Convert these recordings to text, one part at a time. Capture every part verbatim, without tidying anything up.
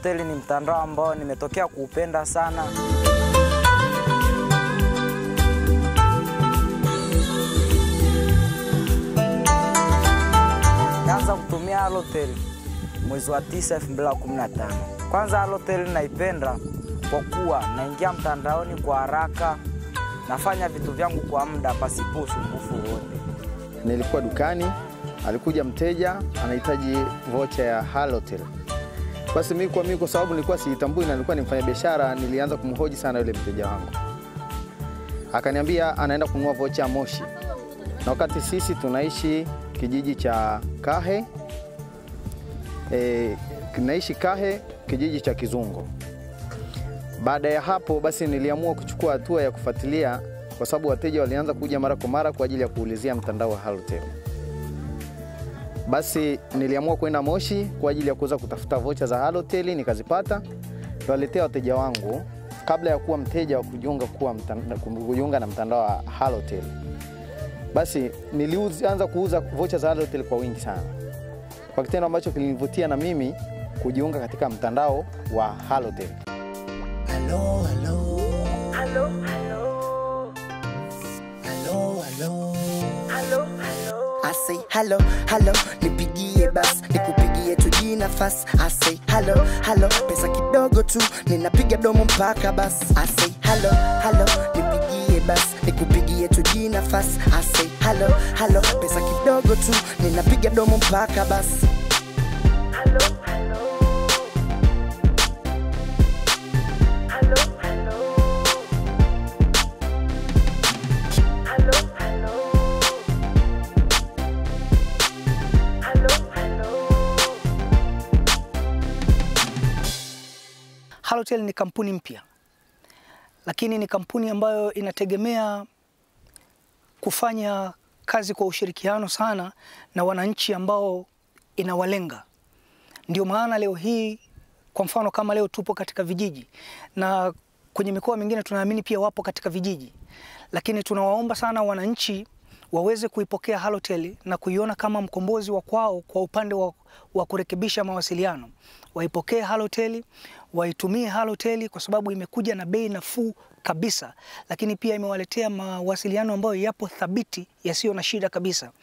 Halotel ni mtandao ambao nimetokea kuupenda sana. Naanza kutumia Halotel mwezi wa tisa elfu mbili na kumi na tano. Kwanza Halotel naipenda kwa kuwa naingia mtandaoni kwa haraka, nafanya vitu vyangu kwa muda pasipo usumbufu wote. Nilikuwa dukani, alikuja mteja anahitaji vocha ya Halotel. Basi mimi kwa mimi kwa sababu nilikuwa siitambui na nilikuwa nimfanya biashara, nilianza kumhoji sana yule mteja wangu. Akaniambia anaenda kununua vocha Moshi. Na wakati sisi tunaishi kijiji cha Kahe, eh tunaishi Kahe, kijiji cha Kizungo. Baada ya hapo basi niliamua kuchukua hatua ya kufuatilia kwa sababu wateja walianza kuja mara kwa mara kwa ajili ya kuulizia mtandao wa Halotel. Basi niliamua kwenda Moshi kwa ajili ya kuweza kutafuta vocha za Halotel, nikazipata. Tuwaletea wateja wangu kabla ya kuwa mteja wa kujiunga kuwa kujiunga na mtandao wa Halotel. Basi nilianza kuuza vocha za Halotel kwa wingi sana. Kwa kitendo ambacho kilinivutia na mimi kujiunga katika mtandao wa Halotel. Hello, hello. Hello, hello. Hello, hello. Hello, hello. I say hello, hello. Nipigie bas, nikupigie tuji nafasi. I say hello, hello. Pesa kidogo tu, ninapiga domo mpaka bas. I say hello, hello. Nipigie bas, nikupigie tuji nafasi. I say hello, hello. Pesa kidogo tu, ninapiga domo mpaka bas. Hello, hello. Halotel ni kampuni mpya, lakini ni kampuni ambayo inategemea kufanya kazi kwa ushirikiano sana na wananchi ambao inawalenga. Ndio maana leo hii, kwa mfano kama leo tupo katika vijiji na kwenye mikoa mingine tunaamini pia wapo katika vijiji, lakini tunawaomba sana wananchi waweze kuipokea Halotel na kuiona kama mkombozi wa kwao kwa upande wa, wa kurekebisha mawasiliano. Waipokee Halotel, waitumie Halotel kwa sababu imekuja na bei nafuu kabisa, lakini pia imewaletea mawasiliano ambayo yapo thabiti, yasiyo na shida kabisa.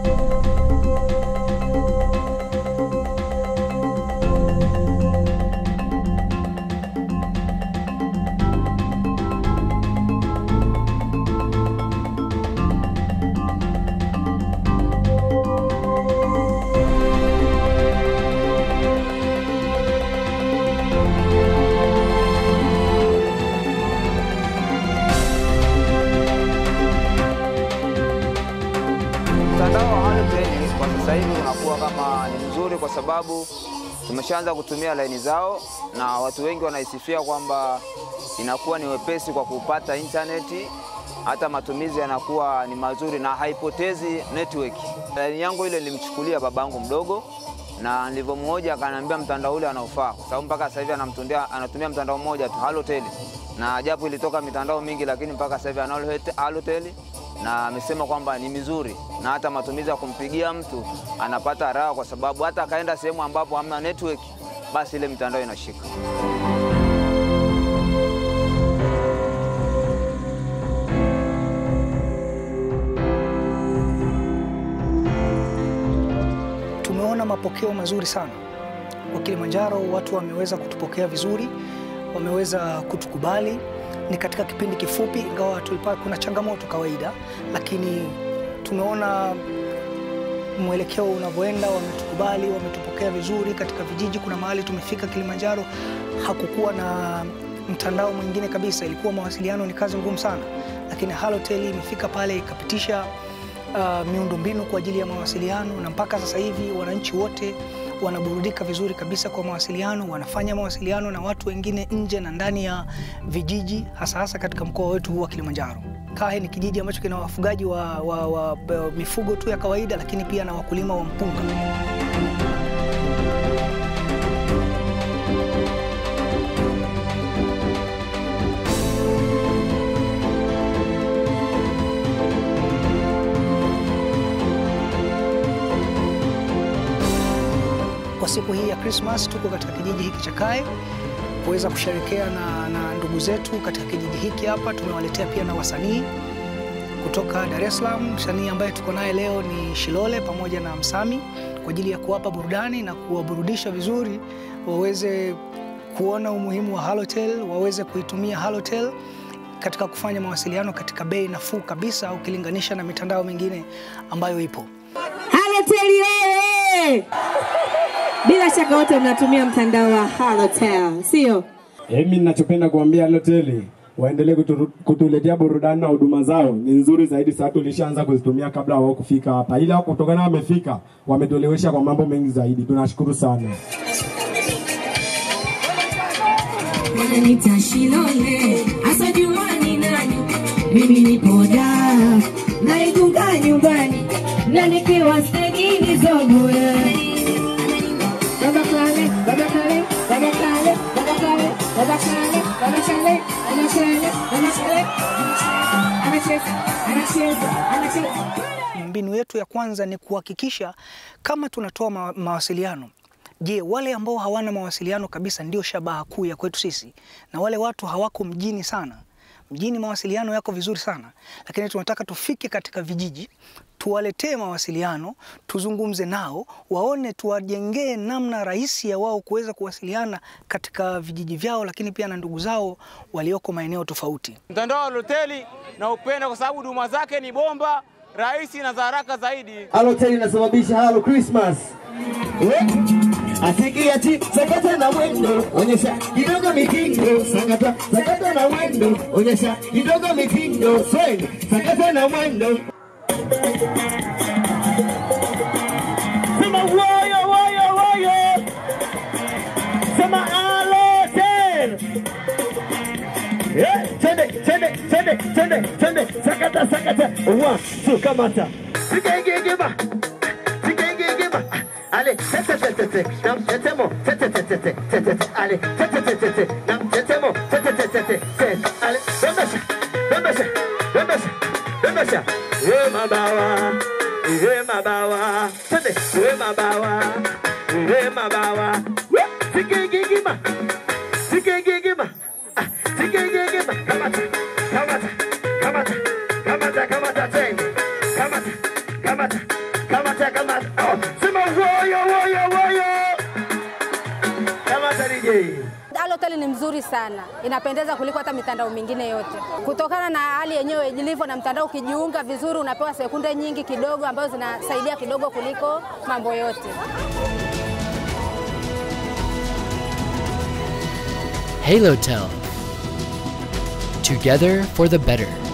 Mtandao wa Halotel kwa sasa hivi unakuwa kama ni mzuri kwa sababu tumeshaanza kutumia laini zao na watu wengi wanaisifia kwamba inakuwa ni wepesi kwa kupata interneti, hata matumizi yanakuwa ni mazuri na haipotezi network. Laini yangu ile nilimchukulia babangu mdogo na nilivyomuoja akaniambia mtandao ule anaofaa kwa sababu mpaka sasa hivi anamtundia anatumia mtandao mmoja tu Halotel. Na japo ilitoka mitandao mingi lakini mpaka sasa hivi analo Halotel na amesema kwamba ni mizuri na hata matumizi ya kumpigia mtu anapata raha kwa sababu hata akaenda sehemu ambapo hamna network basi ile mitandao inashika. Tumeona mapokeo mazuri sana. Kwa Kilimanjaro watu wameweza kutupokea vizuri, wameweza kutukubali. Ni katika kipindi kifupi, ingawa tulipata kuna changamoto kawaida, lakini tumeona mwelekeo unavyoenda, wametukubali, wametupokea vizuri. Katika vijiji kuna mahali tumefika Kilimanjaro hakukuwa na mtandao mwingine kabisa, ilikuwa mawasiliano ni kazi ngumu sana, lakini Halotel imefika pale ikapitisha uh, miundombinu kwa ajili ya mawasiliano, na mpaka sasa hivi wananchi wote wanaburudika vizuri kabisa kwa mawasiliano, wanafanya mawasiliano na watu wengine nje na ndani ya vijiji, hasa hasa katika mkoa wetu huu wa Kilimanjaro. Kahe ni kijiji ambacho kina wafugaji wa, wa, wa, wa mifugo tu ya kawaida, lakini pia na wakulima wa mpunga. Kwa siku hii ya Christmas tuko katika kijiji hiki cha Kahe kuweza kusherekea na, na ndugu zetu katika kijiji hiki hapa. Tumewaletea pia na wasanii kutoka Dar es Salaam. Msanii ambaye tuko naye leo ni Shilole pamoja na Msami, kwa ajili ya kuwapa burudani na kuwaburudisha vizuri, waweze kuona umuhimu wa Halotel, waweze kuitumia Halotel katika kufanya mawasiliano katika bei nafuu kabisa ukilinganisha na mitandao mingine ambayo ipo. Halotel yeye! Bila shaka wote mnatumia mtandao wa Halotel, sio? Mimi ninachopenda kuambia Halotel waendelee kutu, kutuletea burudani na huduma zao ni nzuri zaidi. Sasa tulishaanza kuzitumia kabla wao kufika hapa, ila kutokana wamefika wametolewesha kwa mambo mengi zaidi. Tunashukuru sana. Wananiita Shilole, asajua ni nani? Mimi nipo da, naigunga nyumbani, na nikiwa stagini zogoe. Baba kale, baba kale, baba kale, baba kale, baba kale, baba kale, baba kale, baba kale. Anacheza, anacheza, anacheza. Mbinu yetu ya kwanza ni kuhakikisha kama tunatoa ma mawasiliano. Je, wale ambao hawana mawasiliano kabisa ndio shabaha kuu ya kwetu sisi, na wale watu hawako mjini sana. Mjini mawasiliano yako vizuri sana, lakini tunataka tufike katika vijiji, tuwaletee mawasiliano, tuzungumze nao, waone, tuwajengee namna rahisi ya wao kuweza kuwasiliana katika vijiji vyao, lakini pia na ndugu zao walioko maeneo tofauti. Mtandao wa Halotel na upenda kwa sababu huduma zake ni bomba, rahisi na za haraka zaidi. Halotel inasababisha Halo Christmas. Asikia ti sakata na wendo, onyesha kidogo mitindo. Sakata, sakata na wendo, onyesha kidogo mitindo. Swing, sakata na wendo. Sema woyo, woyo, woyo. Sema Halotel. Eh, tende, tende, tende, tende, tende. Sakata, sakata. One, two, kamata. Sikengegeba. Sikengegeba. Ale, tete tete tete, nam tetemo, tete tete tete tete, ale, tete tete tete, nam tetemo, tete tete tete, ale, bembesha, bembesha, bembesha, bembesha, we mabawa, we mabawa, tete, we mabawa, we mabawa, sikengegima, sikengegima, sikengegima, kamata, kamata, kamata, kamata, kamata, tena, kamata, kamata, kamata, kamata, oh. Woyo, woyo, woyo. Kama tarije. Halotel ni mzuri sana. Inapendeza kuliko hata mitandao mingine yote. Kutokana na hali yenyewe ilivyo, na mtandao ukijiunga vizuri unapewa sekunde nyingi kidogo ambazo zinasaidia kidogo kuliko mambo yote. Halotel. Together for the better.